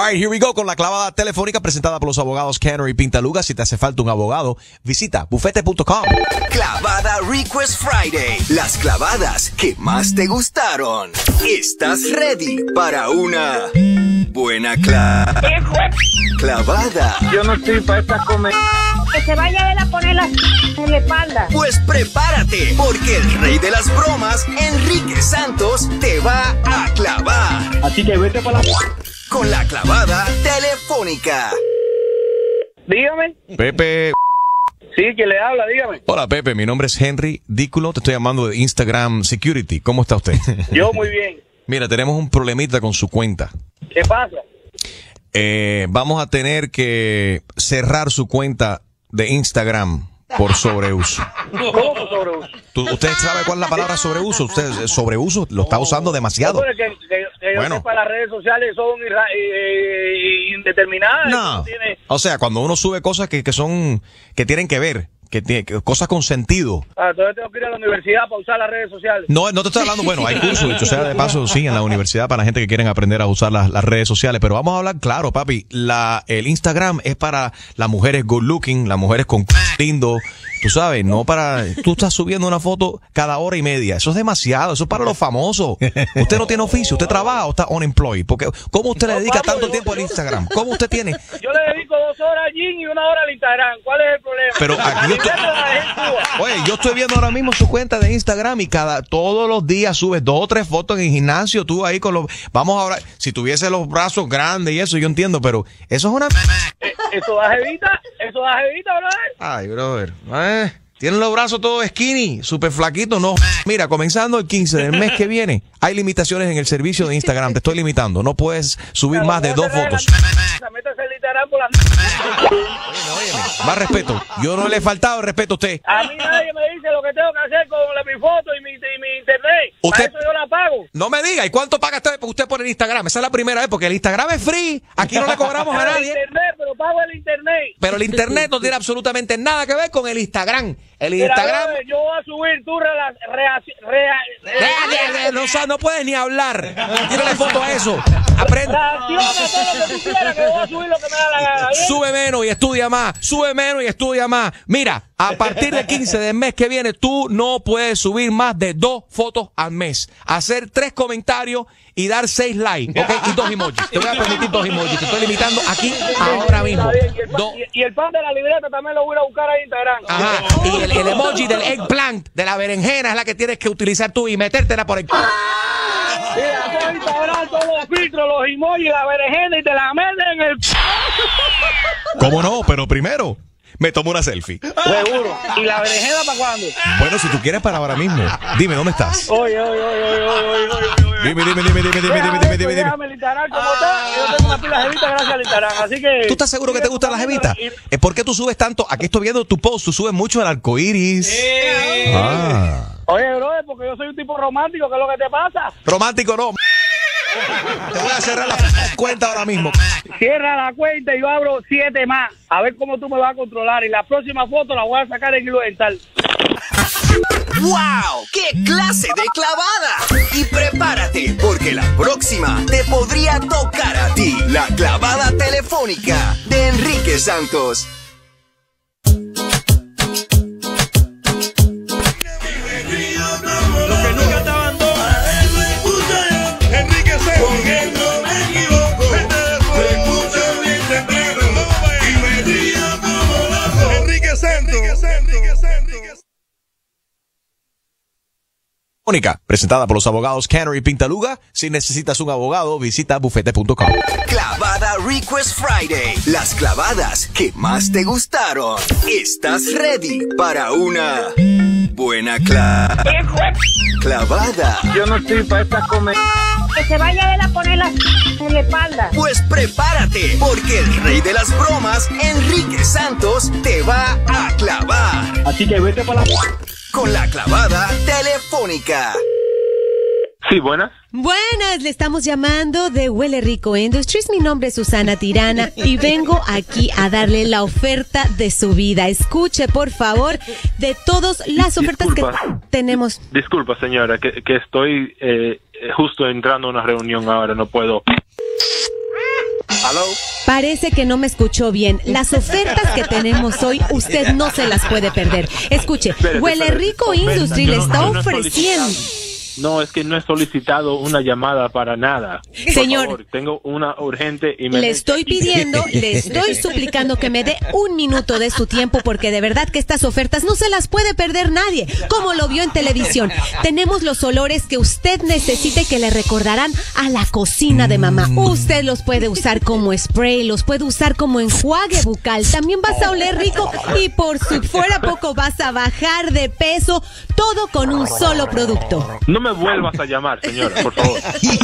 All right, here we go con la clavada telefónica presentada por los abogados Canary Pintaluga. Si te hace falta un abogado, visita bufete.com. Clavada Request Friday. Las clavadas que más te gustaron. ¿Estás ready para una buena clavada? Yo no estoy para estas comer. Que se vaya a poner en la espalda. Pues prepárate, porque el rey de las bromas, Enrique Santos, te va a clavar. Así que vete para la... Con la clavada telefónica. Dígame. Pepe. Sí, ¿quién le habla? Dígame. Hola, Pepe. Mi nombre es Henry Dículo. Te estoy llamando de Instagram Security. ¿Cómo está usted? Yo muy bien. Mira, tenemos un problemita con su cuenta. ¿Qué pasa? Vamos a tener que cerrar su cuenta de Instagram por sobreuso. ¿Cómo por sobreuso? ¿Usted sabe cuál es la palabra sobreuso? ¿Usted sobreuso lo está usando demasiado? No, que Bueno. yo sepa, las redes sociales son indeterminadas. No. O sea, cuando uno sube cosas que tienen que ver, cosas con sentido. Entonces tengo que ir a la universidad para usar las redes sociales. No te estoy hablando, bueno, hay cursos, dicho sea de paso, sí, en la universidad para la gente que quieren aprender a usar las redes sociales, pero vamos a hablar claro, papi, el Instagram es para las mujeres good looking, las mujeres con lindo, tú sabes, no para, tú estás subiendo una foto cada hora y media, eso es demasiado, eso es para los famosos. Usted no tiene oficio, usted trabaja o está unemployed, porque ¿cómo usted le dedica tanto tiempo al Instagram? ¿Cómo usted tiene? Yo le dedico 2 horas al gym y 1 hora al Instagram. ¿Cuál es el problema? Pero aquí oye, yo estoy viendo ahora mismo su cuenta de Instagram y todos los días subes 2 o 3 fotos en el gimnasio, tú ahí con los... Vamos ahora, si tuviese los brazos grandes y eso, yo entiendo, pero eso es una... Eso da jevita, brother. Ay, brother, tienen los brazos todos skinny, súper flaquitos, no. Mira, comenzando el 15 del mes que viene, hay limitaciones en el servicio de Instagram, te estoy limitando, no puedes subir más de 2 fotos. Métase el Instagram por la... Óyeme, más respeto, yo no le he faltado el respeto a usted. A mí nadie me dice lo que tengo que hacer con mi foto y mi internet. Para eso yo la pago. No me diga, ¿y cuánto paga usted por el Instagram? Esa es la primera vez, porque el Instagram es free, aquí no le cobramos a nadie. Pero pago el internet. Pero el internet no tiene absolutamente nada que ver con el Instagram. El Instagram... Yo voy a subir tu no puedes ni hablar. Tírale foto a eso. Aprende. Sube menos y estudia más. Sube menos y estudia más. Mira, a partir del 15 del mes que viene, tú no puedes subir más de 2 fotos al mes. Hacer 3 comentarios y dar 6 likes, ¿ok? Y 2 emojis. Te voy a permitir 2 emojis. Te estoy limitando aquí ahora mismo. Y el pan de la libreta también lo voy a buscar a Instagram. Ajá. Y el emoji del eggplant, de la berenjena, es la que tienes que utilizar tú y metértela por el... Mira, hacer Instagram todos los filtros, los emojis, la berenjena y te la meten en el... ¿Cómo no? Pero primero me tomo una selfie. Seguro. ¿Y la berenjena para cuándo? Bueno, si tú quieres para ahora mismo. Dime, ¿dónde estás? Oye. Dime. Déjame el Instagram como está. Yo tengo una pila de jevita gracias al Instagram, así que... ¿Tú estás seguro que te gustan las jevitas? ¿Por qué tú subes tanto? Aquí estoy viendo tu post, tú subes mucho el arcoíris. Oye, brother, porque yo soy un tipo romántico, ¿qué es lo que te pasa? Romántico no. Te voy a cerrar la cuenta ahora mismo. Cierra la cuenta y yo abro 7 más. A ver cómo tú me vas a controlar. Y la próxima foto la voy a sacar en hilo dental. ¡Wow! ¡Qué clase de clavada! Y prepárate, porque la próxima te podría tocar a ti. La clavada telefónica de Enrique Santos. Presentada por los abogados Canary Pintaluga. Si necesitas un abogado, visita bufete.com. Clavada Request Friday. Las clavadas que más te gustaron. ¿Estás ready para una buena clavada? Yo no estoy para esta comer. Que se vaya a poner en la espalda. Pues prepárate, porque el rey de las bromas, Enrique Santos, te va a clavar. Así que vete para la... Con la clavada telefónica. Sí, buenas. Buenas, le estamos llamando de Huele Rico Industries. Mi nombre es Susana Tirana y vengo aquí a darle la oferta de su vida. Escuche, por favor, de todas las ofertas que tenemos. Disculpa, señora, que estoy justo entrando a una reunión ahora, no puedo. ¿Aló? Parece que no me escuchó bien. Las ofertas que tenemos hoy, usted no se las puede perder. Escuche, Huele Rico Industry le está ofreciendo... No, es que no he solicitado una llamada para nada. Señor, por favor, tengo una urgente y le estoy pidiendo, le estoy suplicando que me dé un minuto de su tiempo porque de verdad que estas ofertas no se las puede perder nadie, como lo vio en televisión. Tenemos los olores que usted necesite que le recordarán a la cocina de mamá. Usted los puede usar como spray, los puede usar como enjuague bucal. También vas a oler rico y por si fuera poco vas a bajar de peso, todo con un solo producto. No me vuelvas a llamar, señora, por favor.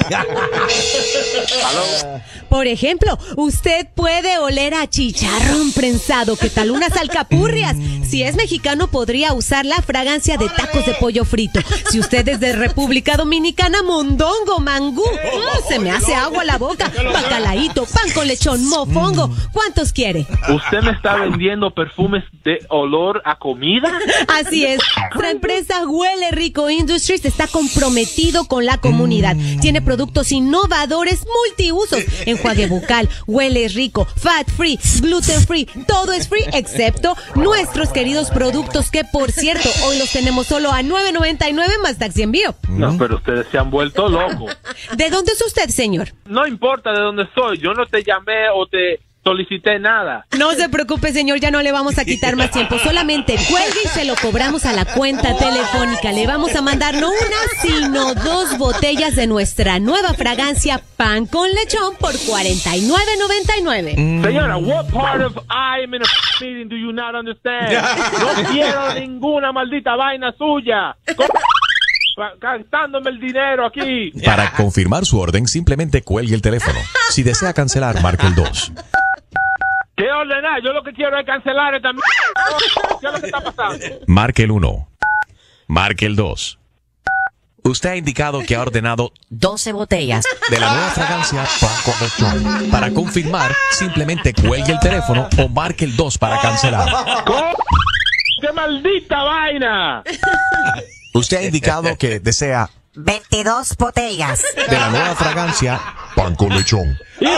¿Aló? Por ejemplo, usted puede oler a chicharrón prensado, ¿qué tal unas alcapurrias? Si es mexicano, podría usar la fragancia de tacos de pollo frito. Si usted es de República Dominicana, mondongo, mangú. Se me hace agua la boca. Bacalaíto, pan con lechón, mofongo. ¿Cuántos quiere? ¿Usted me está vendiendo perfumes de olor a comida? Así es. La empresa Huele Rico Industries está comprometido con la comunidad. Tiene productos innovadores multiusos. Enjuague bucal, huele rico, fat free, gluten free, todo es free excepto nuestros queridos productos que, por cierto, hoy los tenemos solo a $9.99 más taxi envío. No, pero ustedes se han vuelto locos. ¿De dónde es usted, señor? No importa de dónde soy, yo no te llamé o te solicité nada. No se preocupe, señor, ya no le vamos a quitar más tiempo. Solamente cuelgue y se lo cobramos a la cuenta telefónica. Le vamos a mandar no una, sino 2 botellas de nuestra nueva fragancia Pan con Lechón por $49.99. Señora, what part of I'm in a meeting do you not understand? No quiero ninguna maldita vaina suya. Cantándome el dinero aquí. Para confirmar su orden, simplemente cuelgue el teléfono. Si desea cancelar, marque el 2. ¿Qué ordenar? Yo lo que quiero es cancelar esta mierda. ¿Qué es lo que está pasando? Marque el 1. Marque el 2. Usted ha indicado que ha ordenado 12 botellas de la nueva fragancia Pan con Lechón. Para confirmar, simplemente cuelgue el teléfono o marque el 2 para cancelar. ¡Qué maldita vaina! Usted ha indicado que desea 22 botellas de la nueva fragancia Pan con Lechón.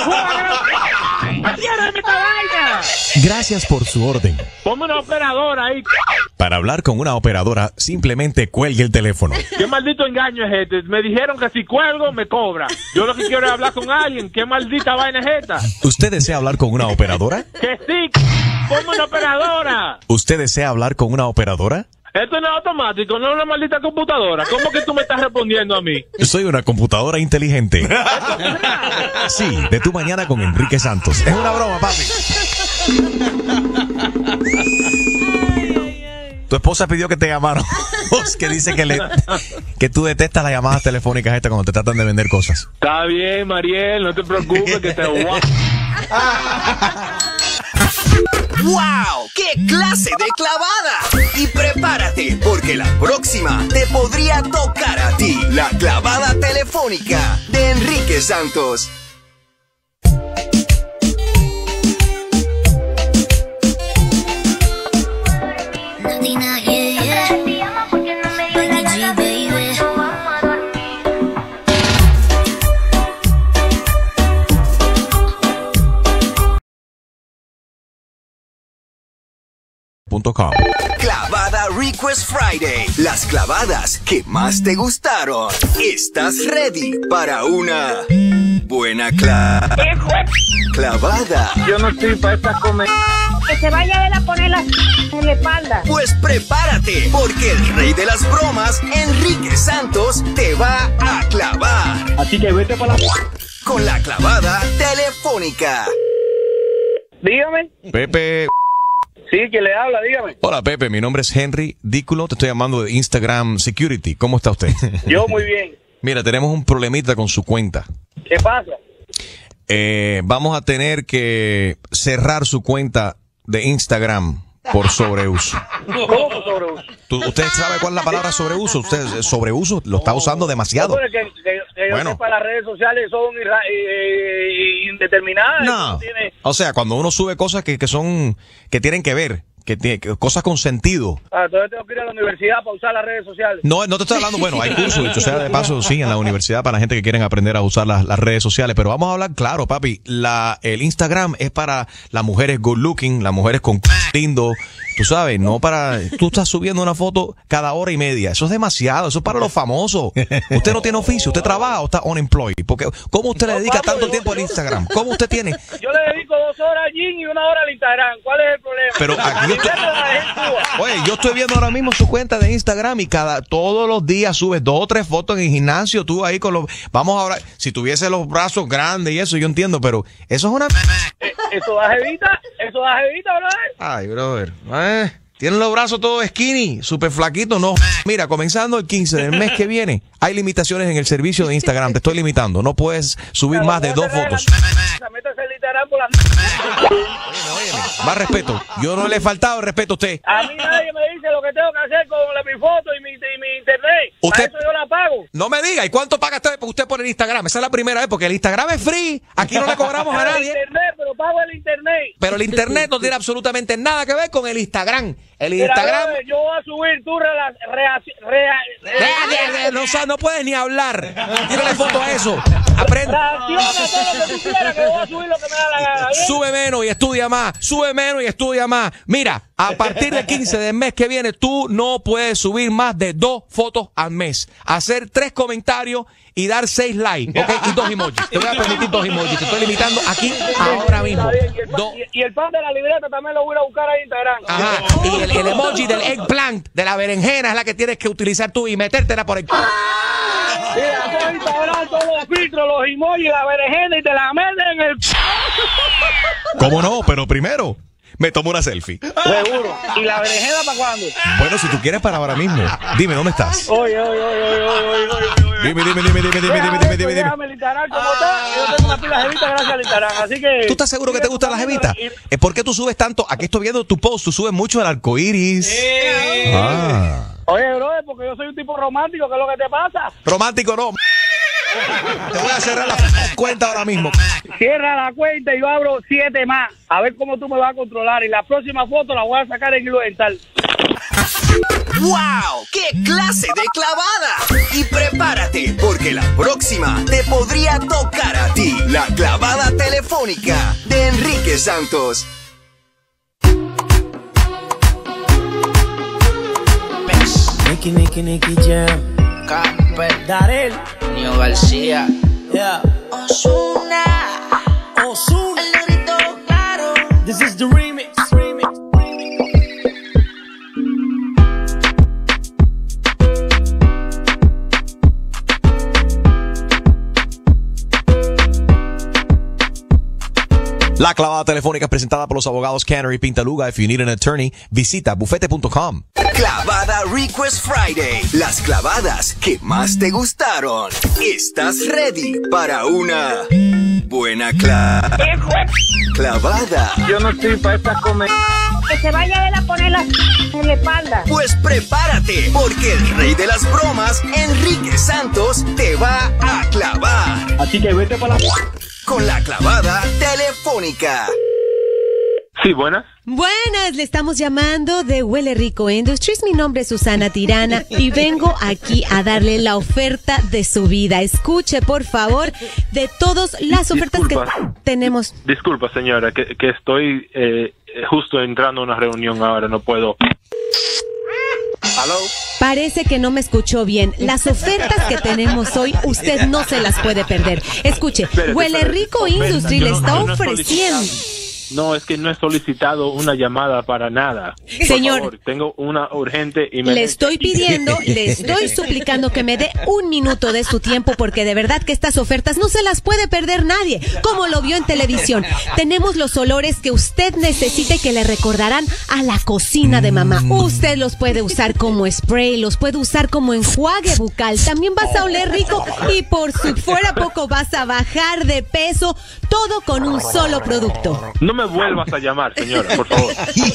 ¡Ciérrame esta vaina! Gracias por su orden. Ponme una operadora ahí. Para hablar con una operadora, simplemente cuelgue el teléfono. ¿Qué maldito engaño es este? Me dijeron que si cuelgo, me cobra. Yo lo que quiero es hablar con alguien. ¿Qué maldita vaina es esta? ¿Usted desea hablar con una operadora? ¡Que sí! ¡Ponme una operadora! ¿Usted desea hablar con una operadora? Esto no es automático, no es una maldita computadora. ¿Cómo que tú me estás respondiendo a mí? Soy una computadora inteligente. Sí, de tu mañana con Enrique Santos. Es una broma, papi. Tu esposa pidió que te llamaron. Que dice que tú detestas las llamadas telefónicas estas cuando te tratan de vender cosas. Está bien, Mariel, no te preocupes que te voy ¡Wow! ¡Qué clase de clavada! Y prepárate, porque la próxima te podría tocar a ti. La clavada telefónica de Enrique Santos. Clavada Request Friday. Las clavadas que más te gustaron. ¿Estás ready para una buena clavada? Yo no estoy para esta comedia. Que se vaya a poner las en la espalda. Pues prepárate, porque el rey de las bromas, Enrique Santos, te va a clavar. Así que vete para la... Con la clavada telefónica. Dígame. Pepe. Sí, ¿quién le habla? Dígame. Hola, Pepe. Mi nombre es Henry Dículo. Te estoy llamando de Instagram Security. ¿Cómo está usted? Yo muy bien. Mira, tenemos un problemita con su cuenta. ¿Qué pasa? Vamos a tener que cerrar su cuenta de Instagram por sobreuso. ¿Cómo por sobreuso? ¿Usted sabe cuál es la palabra sobreuso? ¿Usted sobreuso lo está usando demasiado? No, que yo Bueno. sepa, las redes sociales son indeterminadas. No. Tiene... O sea, cuando uno sube cosas que tienen que ver cosas con sentido. Entonces tengo que ir a la universidad para usar las redes sociales. No te estoy hablando, bueno, hay cursos, dicho sea de paso, sí, en la universidad para la gente que quieren aprender a usar las redes sociales, pero vamos a hablar claro, papi, el Instagram es para las mujeres good looking, las mujeres con lindo, tú sabes, no para, tú estás subiendo una foto cada hora y media, eso es demasiado, eso es para los famosos. Usted no tiene oficio, usted trabaja o está unemployed, porque ¿cómo usted le dedica tanto tiempo al Instagram? ¿Cómo usted tiene? Yo le dedico 2 horas al gym y 1 hora al Instagram, ¿cuál es el problema? Pero aquí oye, yo estoy viendo ahora mismo su cuenta de Instagram y todos los días subes 2 o 3 fotos en el gimnasio, tú ahí con los, vamos ahora, si tuviese los brazos grandes y eso, yo entiendo, pero eso es una... Eso da jevita, brother. Ay, brother, tienen los brazos todos skinny, súper flaquitos, no. Mira, comenzando el 15 del mes que viene, hay limitaciones en el servicio de Instagram, te estoy limitando, no puedes subir más de 2 fotos. Métase el Instagram por las... Óyeme, más respeto, yo no le he faltado el respeto a usted. A mí nadie me dice lo que tengo que hacer con mi foto y mi internet. Para eso yo la pago. No me diga, ¿y cuánto paga usted por el Instagram? Esa es la primera vez, porque el Instagram es free, aquí no le cobramos a nadie. Internet, pero pago el internet. Pero el internet no tiene absolutamente nada que ver con el Instagram. El Instagram... Mira, yo voy a subir tu no puedes ni hablar. Tírale foto a eso. Aprende. Reacciona a todo lo que tú quieras, que voy a subir lo que me da la gana. ¿Bien? Sube menos y estudia más. Sube menos y estudia más. Mira, a partir del 15 del mes que viene, tú no puedes subir más de 2 fotos al mes. Hacer 3 comentarios y dar 6 likes, ¿ok? Y 2 emojis. Te voy a permitir 2 emojis. Te estoy limitando aquí ahora mismo. Y el pan de la libreta también lo voy a buscar ahí en Instagram. Ajá. Y el emoji del eggplant, de la berenjena, es la que tienes que utilizar tú y metértela por el... Mira, en Instagram todos los filtros, los emojis, la berenjena y te la meten en el... ¿Cómo no? Pero primero... me tomo una selfie. Seguro. ¿Y la berenjena para cuándo? Bueno, si tú quieres para ahora mismo. Dime, ¿dónde estás? Oye. Dime. Déjame el Instagram como está. Yo tengo una pila de jevita gracias al Instagram, así que... ¿Tú estás seguro que te gusta la jevita? ¿Por qué tú subes tanto? Aquí estoy viendo tu post, tú subes mucho el arcoíris. Oye, brother, porque yo soy un tipo romántico, ¿qué es lo que te pasa? Romántico no. Te voy a cerrar la cuenta ahora mismo. Cierra la cuenta y yo abro 7 más. A ver cómo tú me vas a controlar. Y la próxima foto la voy a sacar en hilo dental. ¡Wow! ¡Qué clase de clavada! Y prepárate, porque la próxima te podría tocar a ti. La clavada telefónica de Enrique Santos. Nicky Jam, Camper, Darel, Nio García, yeah. Ozuna, el grito claro. This is the remix. La clavada telefónica es presentada por los abogados Canary Pintaluga. If you need an attorney, visita bufete.com. Clavada Request Friday. Las clavadas que más te gustaron. ¿Estás ready para una buena clavada? Yo no estoy para esta comedia. Que se vaya a poner las en la espalda. Pues prepárate, porque el rey de las bromas, Enrique Santos, te va a clavar. Así que vete para la... Con la clavada telefónica. Sí, buenas. Buenas, le estamos llamando de Huele Rico Industries. Mi nombre es Susana Tirana y vengo aquí a darle la oferta de su vida. Escuche, por favor, de todas las ofertas que tenemos. Disculpa, señora, que estoy justo entrando a una reunión ahora, no puedo. ¿Aló? Parece que no me escuchó bien. Las ofertas que tenemos hoy, usted no se las puede perder. Escuche, Huele Rico Industries le está ofreciendo... No, es que no he solicitado una llamada para nada. Señor, por favor, tengo una urgente y le estoy pidiendo, le estoy suplicando que me dé 1 minuto de su tiempo, porque de verdad que estas ofertas no se las puede perder nadie, como lo vio en televisión. Tenemos los olores que usted necesite que le recordarán a la cocina de mamá. Usted los puede usar como spray, los puede usar como enjuague bucal. También vas a oler rico y por si fuera poco vas a bajar de peso, todo con un solo producto. No me me vuelvas a llamar, señora, por favor.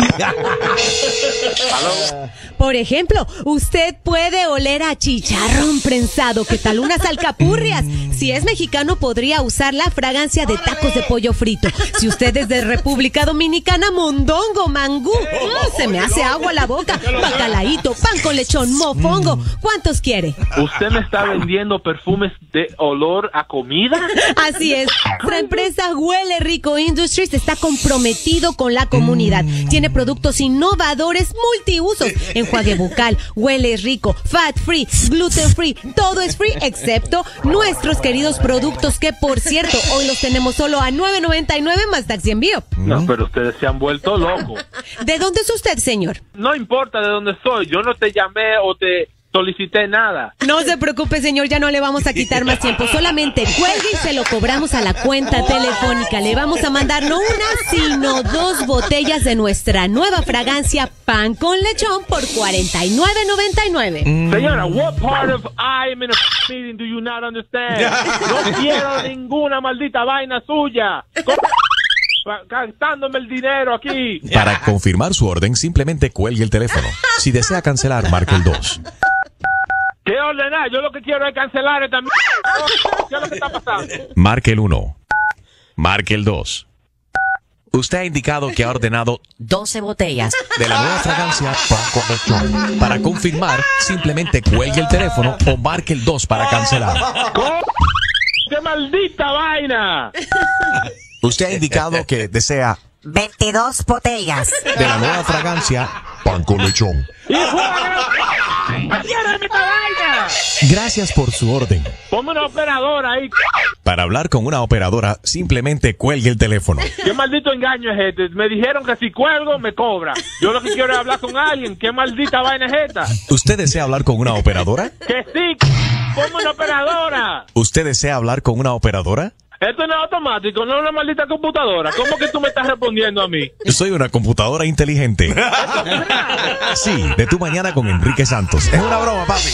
¿Aló? Por ejemplo, usted puede oler a chicharrón prensado. ¿Qué tal unas alcapurrias? Si es mexicano, podría usar la fragancia de tacos de pollo frito. Si usted es de República Dominicana, mondongo, mangú. Se me hace agua la boca. Bacalaíto, pan con lechón, mofongo. ¿Cuántos quiere? ¿Usted me está vendiendo perfumes de olor a comida? Así es. La empresa Huele Rico Industries está comprometido con la comunidad. Tiene productos innovadores multiusos. Enjuague bucal, huele rico, fat free, gluten free. Todo es free excepto nuestros queridos productos que, por cierto, hoy los tenemos solo a $9.99 más taxi envío. No, pero ustedes se han vuelto locos. ¿De dónde es usted, señor? No importa de dónde soy, yo no te llamé o te solicité nada. No se preocupe, señor, ya no le vamos a quitar más tiempo. Solamente cuelgue y se lo cobramos a la cuenta telefónica. Le vamos a mandar no una, sino 2 botellas de nuestra nueva fragancia Pan con Lechón por $49.99. Señora, what part of I'm in a meeting do you not understand? No quiero ninguna maldita vaina suya. Cantándome el dinero aquí. Para confirmar su orden, simplemente cuelgue el teléfono. Si desea cancelar, marque el 2. ¿Qué ordenar? Yo lo que quiero es cancelar esta mierda. ¿Qué es lo que está pasando? Marque el 1. Marque el 2. Usted ha indicado que ha ordenado 12 botellas. de la nueva fragancia Pan con Lechón. Para confirmar, simplemente cuelgue el teléfono o marque el 2 para cancelar. ¡Qué maldita vaina! Usted ha indicado que desea 22 botellas. de la nueva fragancia Pan con Lechón. ¡Ciérrame esta vaina! Gracias por su orden. Ponme una operadora ahí. Para hablar con una operadora, simplemente cuelgue el teléfono. ¿Qué maldito engaño es este? Me dijeron que si cuelgo, me cobra. Yo lo que quiero es hablar con alguien. ¿Qué maldita vaina es esta? ¿Usted desea hablar con una operadora? ¡Que sí! ¡Ponme una operadora! ¿Usted desea hablar con una operadora? Esto no es automático, no es una maldita computadora. ¿Cómo que tú me estás respondiendo a mí? Yo soy una computadora inteligente. Sí, de tu mañana con Enrique Santos. Es una broma, papi.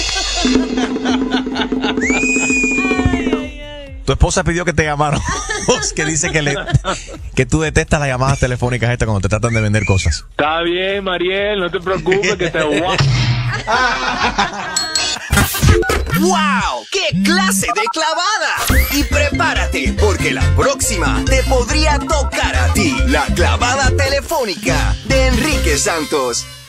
Tu esposa pidió que te llamaran. Que dice que tú detestas las llamadas telefónicas estas cuando te tratan de vender cosas. Está bien, Mariel, no te preocupes que te voy a... ¡Wow! ¡Qué clase de clavada! Y prepárate, porque la próxima te podría tocar a ti. La clavada telefónica de Enrique Santos.